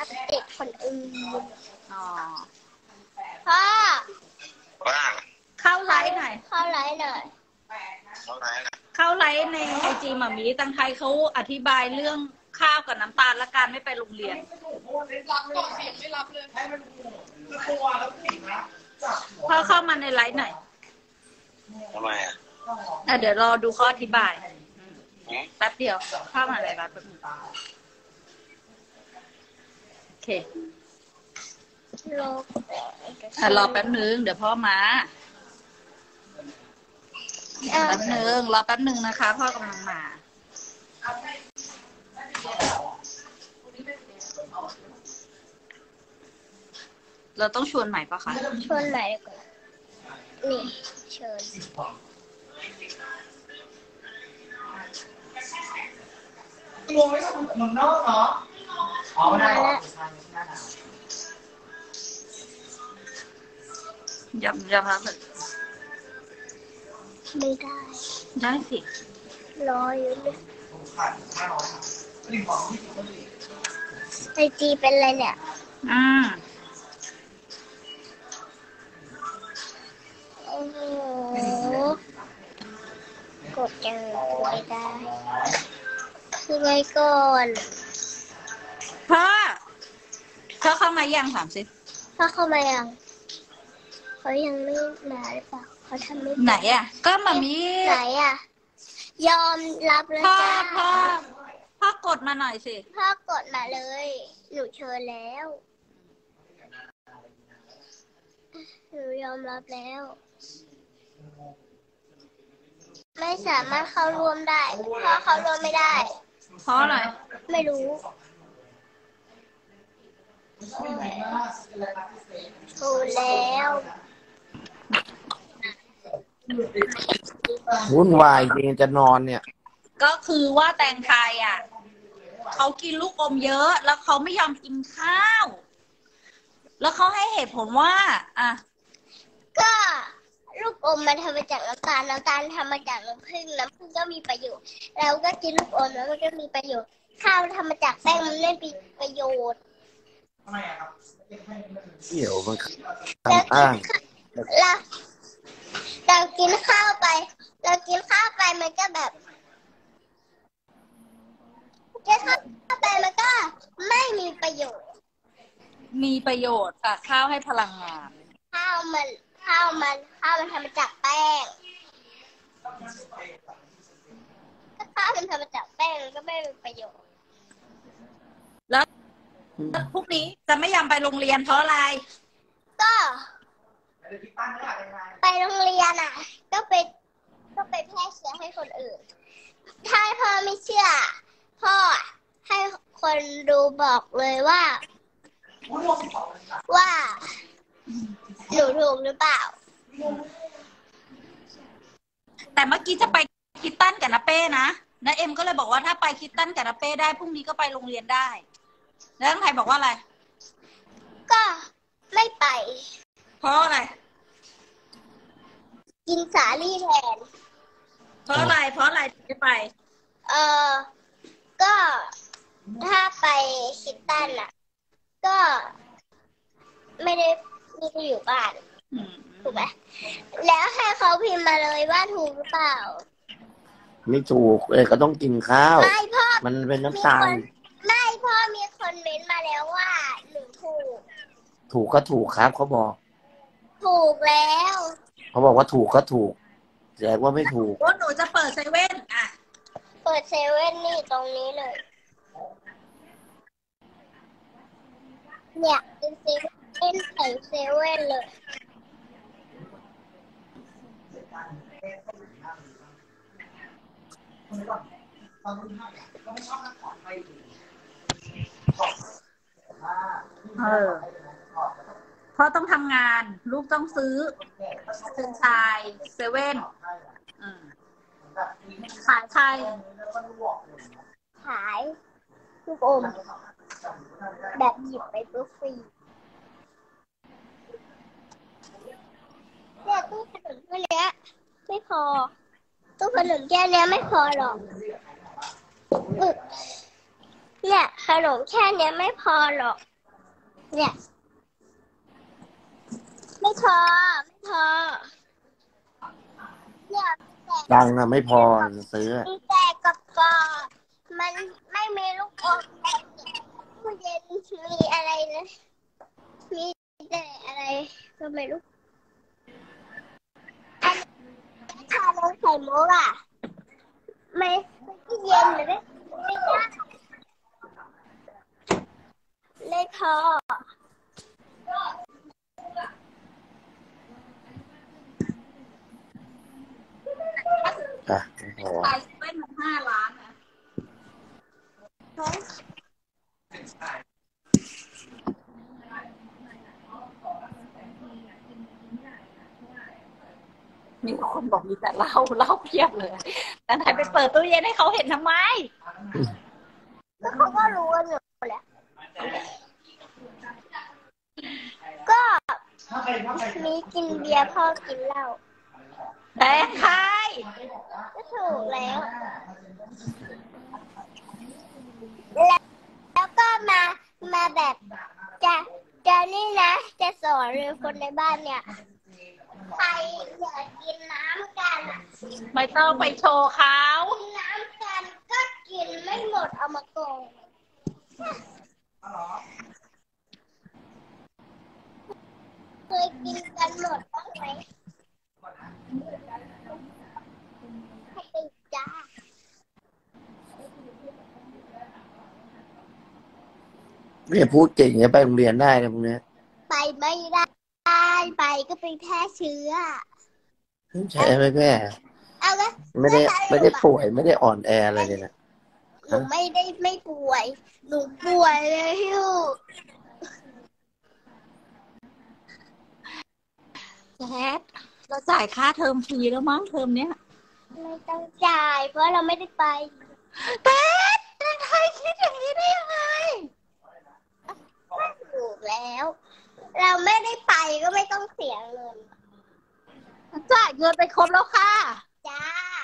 เด็กคนอื่นอ๋อพ่อว่าเข้าไลฟ์หน่อยเข้าไลฟ์หน่อยเข้าไลฟ์ในไอจีหมามีตังไทยเขาอธิบายเรื่องข้าวกับน้ำตาลและการไม่ไปโรงเรียนพ่อเข้ามาในไลฟ์หน่อยทำไมเดี๋ยวรอดูเขาอธิบายแป๊บเดียวเข้ามาในไลฟ์แป๊บนึงโอเครอแป๊บนึงเดี๋ยวพ่อมาแป๊บนึงรอแป๊บนึงนะคะพ่อกำลังมาเราต้องชวนใหม่ปะคะชวนใหม่ก่อนนี่เชิญรวมไม่ต้องเมืองนอกเนาะอ๋อไม่ได้หรอยำครับไม่ได้สิรออยู่เลยไอจีเป็นอะไรเนี่ยโอ้โหกดยังไม่ได้คือไว้ก่อนพ่อเข้ามายังถามสิพ่อเข้ามายังเขายังไม่มาหรือเปล่าเขาทำไม่ไหนอ่ะก็มามีไหนอ่ะยอมรับแล้วจ้าพ่อกดมาหน่อยสิพ่อกดมาเลยหนูเชิญแล้วหนูยอมรับแล้วไม่สามารถเข้าร่วมได้เพราะเข้าร่วมไม่ได้เพราะอะไรไม่รู้ถูกแล้ววุ่นวายจริงจะนอนเนี่ยก็คือว่าแตงไทยอ่ะเขากินลูกอมเยอะแล้วเขาไม่ยอมกินข้าวแล้วเขาให้เหตุผลว่าก็ลูกอมมันทำมาจากน้ำตาลทำมาจากน้ำผึ้งก็มีประโยชน์เราก็กินลูกอมแล้วมันก็มีประโยชน์ข้าวทำมาจากแป้งมันไม่มีประโยชน์เดี๋ยวมันอ้างเรากินข้าวไปมันก็แบบกินข้าวไปมันก็ไม่มีประโยชน์มีประโยชน์ค่ะข้าวให้พลังงานข้าวมันทำมาจากแป้งถ้าข้าวมันทำมาจากแป้งก็ไม่มีประโยชน์แล้วพรุ่งนี้จะไม่ยอมไปโรงเรียนเพราะอะไรก็ไปโรงเรียนอ่ะก็ไปแพร่เชื้อให้คนอื่นถ้าพ่อไม่เชื่อพ่อให้คนดูบอกเลยว่าหนูถูกหรือเปล่าแต่เมื่อกี้จะไปคิดตันกับนาเป้นะเอ็มก็เลยบอกว่าถ้าไปคิดตันกับนาเป้ได้พรุ่งนี้ก็ไปโรงเรียนได้แล้วทั้งไทยบอกว่าอะไรก็ไม่ไปเพราะอะไรกินสาลี่แทนเพราะอะไรไม่ไปก็ถ้าไปคิดตันอ่ะก็ไม่ได้อยู่บ้านถูกไหมแล้วให้เขาพิมพ์มาเลยว่าถูกหรือเปล่าไม่ถูกก็ต้องกินข้าวไม่พ่อมันเป็นน้ำตาลไม่พ่อมีคนเม้นมาแล้วว่าหนูถูกก็ถูกครับเขาบอกถูกแล้วเขาบอกว่าถูกก็ถูกแต่ว่าไม่ถูกว่าหนูจะเปิดเซเว่นเปิดเซเว่นนี่ตรงนี้เลยเนี่ยเป็นเซเว่นใส่เซเว่นเลยพ่อต้องทำงานลูกต้องซื้อเป็นชายเซเว่นขายใครขายลูกอมแบบหยิบไปปุ๊บฟรีเนี่ยตู้ขนมแค่นี้ไม่พอตู้ขนมแค่นี้ไม่พอหรอกเนี่ยขนมแค่นี้ไม่พอหรอกเนี่ยไม่พอเนี่ยตังค์อะไม่พอซื้อมีแต่กระป๋องมันไม่มีลูกอมตู้เย็นมีอะไรนะมีแต่อะไรก็ไม่รู้อันนี้ชานมไข่มุกอ่ะไม่เย็นหรือไม่ได้ไม่พออ่ะไม่พอขายเว้นมัน5 ล้านนะมีคนบอกมีแต่เหล้าเพียบเลยแต่ไหนไปเปิดตู้เย็นให้เขาเห็นทำไมแล้วเขาก็รู้กันอยู่แหละก็มีกินเบียร์พ่อกินเหล้าแต่ใครก็ถูกแล้วแล้วก็มาแบบจะนี่นะจะสอนเลยคนในบ้านเนี่ยใครอยากกินน้ำกันไม่ต้องไปโชว์เขากินน้ำกันก็กินไม่หมดเอามาโกงเคยกินกันหมดบ้างไหมให้ติดจ้าเนี่ยพูดเก่งเนี่ยไปโรงเรียนได้นะพวกเนี้ยไปไม่ได้ไปก็ไปแพร่เชื้อใช่ไหมแม่เอาละไม่ได้ป่วยไม่ได้อ่อนแออะไรเลยนะหนูไม่ป่วยหนูป่วยเลยฮิวแจ๊ดเราจ่ายค่าเทอมฟรีแล้วมั้งเทอมเนี้ยไม่ต้องจ่ายเพราะเราไม่ได้ไปแต่ใครคิดอย่างนี้ได้ยังไงถูกแล้ว เราไม่ได้ไปก็ไม่ต้องเสียเงินจ่ายเงินไปครบแล้วค่ะจ้า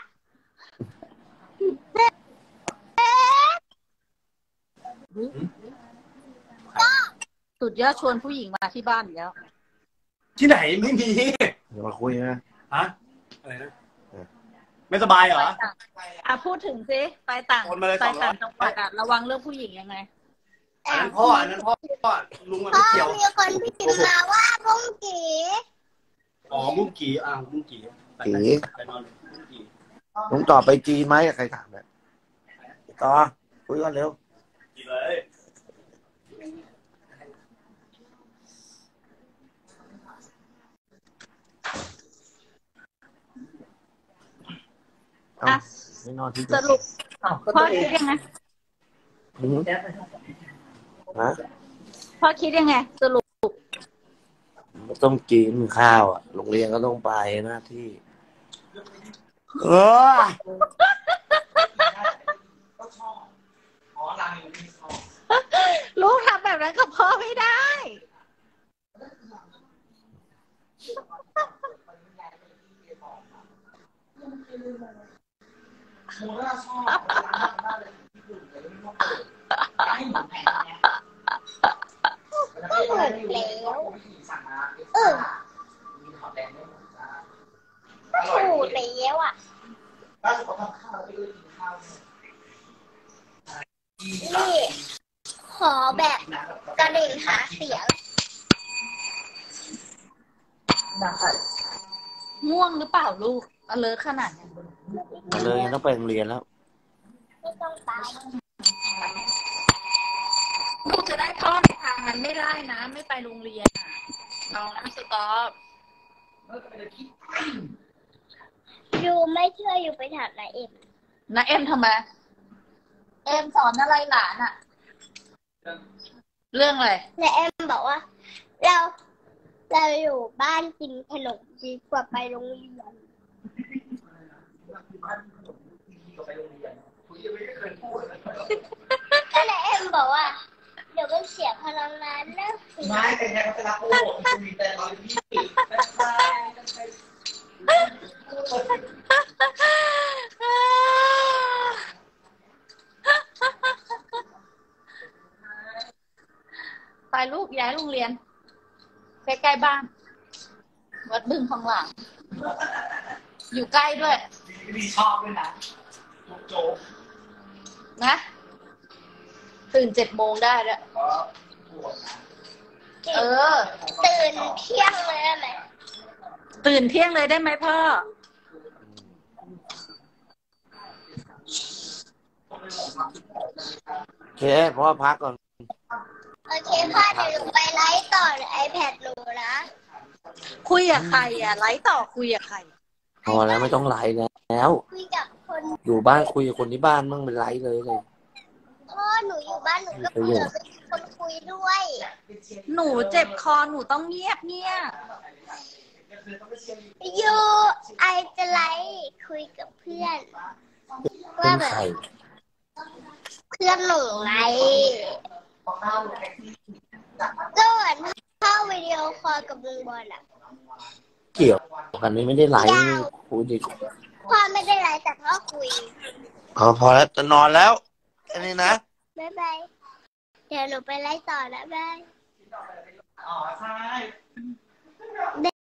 สุดยอดชวนผู้หญิงมาที่บ้านอีกแล้วที่ไหนไม่มีเดี๋ยวมาคุยนะฮะอะไรนะไม่สบายเหรอพูดถึงสิไปต่างโอนมาเลยไปต่าง 200 จังหวัดอะระวังเรื่องผู้หญิงยังไงอันนั้นพ่อลุงมันพ่อไม่เกี่ยวมีคนพิมพ์มาว่าบุ้งกีอ๋อมุ้งกี่มุ้งกี่ไปนอนมุ้งกี่ลุงต่อไปจีนไหมใครถามเนี่ยต่อคุยกันเร็วกี่เลยเอาไม่นอนที่สรุปก็พ่อตัวเอคิงดยังไงฮะพ่อคิดยังไง สรุปต้องกินข้าวอ่ะโรงเรียนก็ต้องไปหน้าที่ลูกทำแบบนั้นกับพ่อไม่ได้ก็ถูกแล้วก็ถูกแล้วอ่ะนี่ขอแบบกระดิ่งหาเสียงง่วงหรือเปล่าลูกเลอะขนาดนี้เลยต้องไปโรงเรียนแล้วไม่ต้องไปลูกจะได้ท่องทางนั้นไม่ได้นะ ไม่ไปโรงเรียนน้องนะสต๊อปอยู่ไม่เชื่ออยู่ไปถามนายเอ็มนะเอ็มทำไม เอ็มสอนอะไรหลานอะเรื่องอะไรนายเอ็มบอกว่า เราอยู่บ้านกินขนมดีกว่าไปโรงเรียนก็นายเอ็มบอกว่า เดี๋ยวมันเสียพลังงานนะไม่แต่แค่เขาจะรับโอ้มีแต่ตอนที่ไปลูกย้ายโรงเรียนใกล้ๆบ้านวัดบึงทองหลางอยู่ใกล้ด้วยพี่ชอบด้วยนะโจ๊กนะตื่น7 โมงได้แล้วตื่นเที่ยงเลยได้ไหมตื่นเที่ยงเลยได้ไหมพ่อโอเคพ่อพักก่อนโอเคพ่อเดี๋ยวหนูไปไลฟ์ต่อใน iPad หนูนะคุยกับใครอ่ะไลฟ์ต่อคุยกับใครพอแล้วไม่ต้องไลฟ์แล้วคุยกับคนอยู่บ้านคุยกับคนที่บ้านมั่งเป็นไลฟ์เลยพ่อหนูอยู่บ้านหนูก็เบื่อไปคนคุยด้วยหนูเจ็บคอหนูต้องเงียบอยู่ไอจะไลฟ์คุยกับเพื่อนว่าแบบเพื่อนหนูไลฟ์ก็เหมือนเข้าวิดีโอคอลกับลุงบอลอะเกี่ยวกันไม่ได้ไลฟ์คุยดิพ่อไม่ได้ไลฟ์แต่พ่อคุยพอแล้วจะนอนแล้วแค่นี้นะบ๊ายบายเดี๋ยวหนูไปไลฟ์ต่อนะบ๊ายบายอ๋อใช่